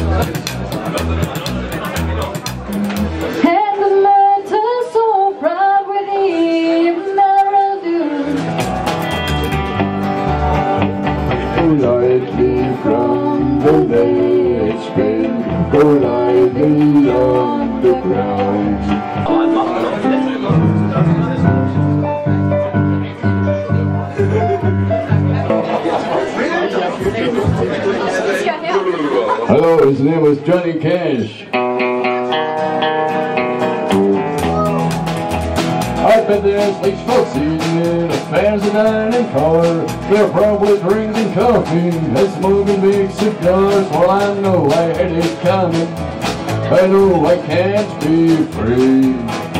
And the mountains so proud with him never do. Go lightly from the village bed, go lightly on the ground. Hello, his name was Johnny Cash. I bet there's like folks eating in affairs and iron color. There are probably drinks and coffee and smoking big cigars. Well, I know I had it coming. I know I can't be free.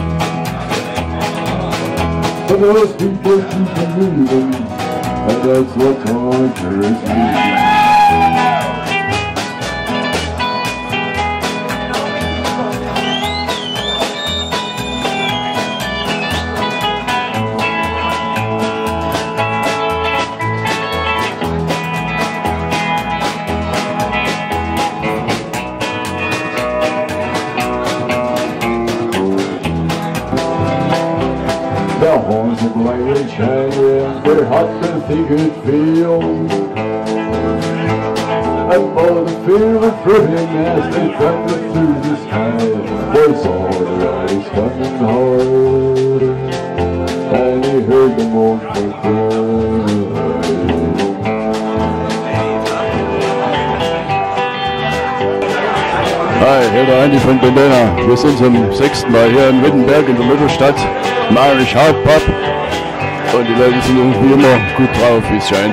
But those people keep moving, and that's what tortures me. The horns of lightning shining, they're hot and they could feel. And all the fear of dripping as they thundered through the sky. Boy saw their eyes coming hard, and he heard the mournful cry. Hi, hier der Andi von Bandana. Wir sind zum 6. Mal hier in Wittenberg in der Mittelstadt im Irish Hard Pub und die Leute sind irgendwie immer gut drauf, wie es scheint.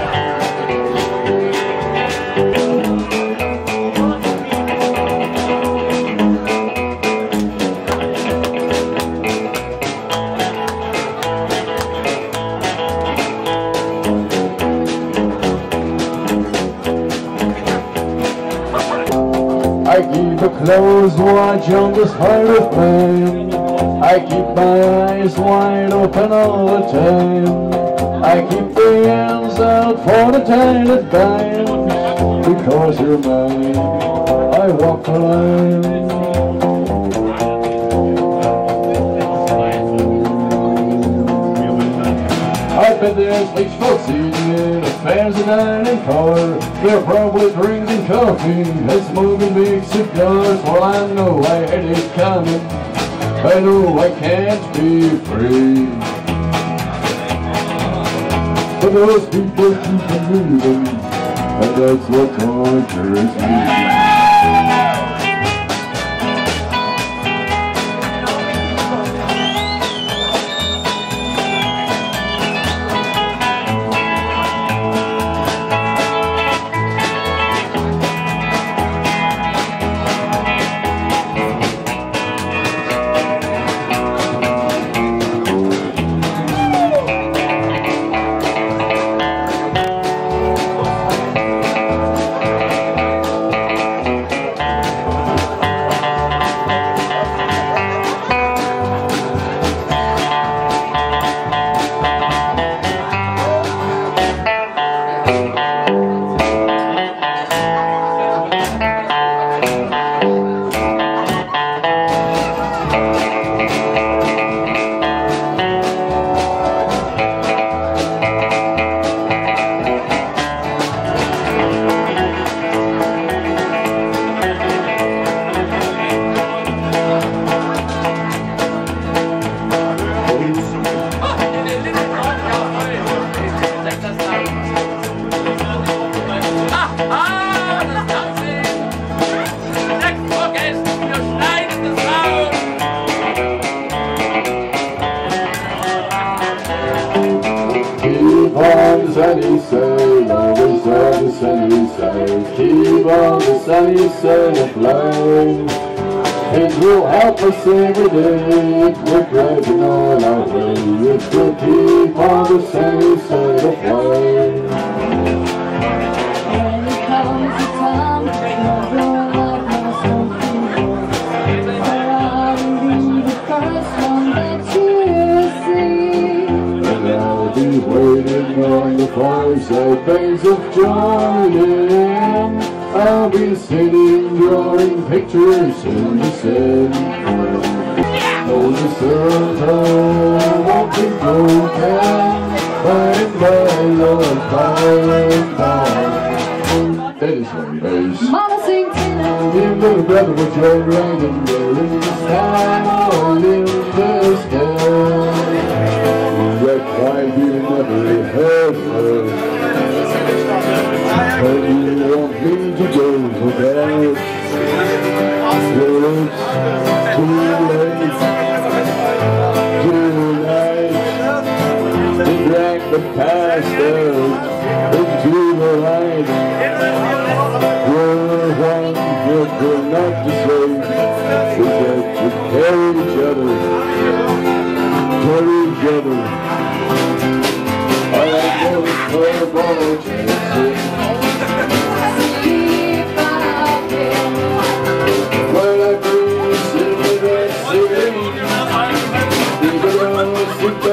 I keep a close watch on this heart of mine. I keep my eyes wide open all the time. I keep the hands out for the tide that binds. Because you're mine, I walk the line. I bet there's like folks eating in affairs and iron color. There are probably drinks and coffee and smoking big cigars. Well, I know I had it coming. I know I can't be free. But those people keep moving, and that's what tortures me. on the sunny side, always on the sunny side. Keep on the sunny side of life. It will help us every day, it will brighten all our way. It will keep on the sunny side of life. When it comes to time, you're like no something. I'll be the first one that you see. And I'll be waiting on the fireside banks of Jordan. I'll be sitting drawing pictures in the sand. Oh, the sun's walking broken, by and by, Lord, by and by. That is my bass. Mama sing tenor. Dear little brother, what's your dragon there in the sky, all in the sky? That cry you never heard of. And you want me to go for that? Well, it's too late tonight to drag the past out into the light. We're one that we're not to say is that we carry each other, carry each other. I know for a ball chances. Well, I do sing that singing, even though I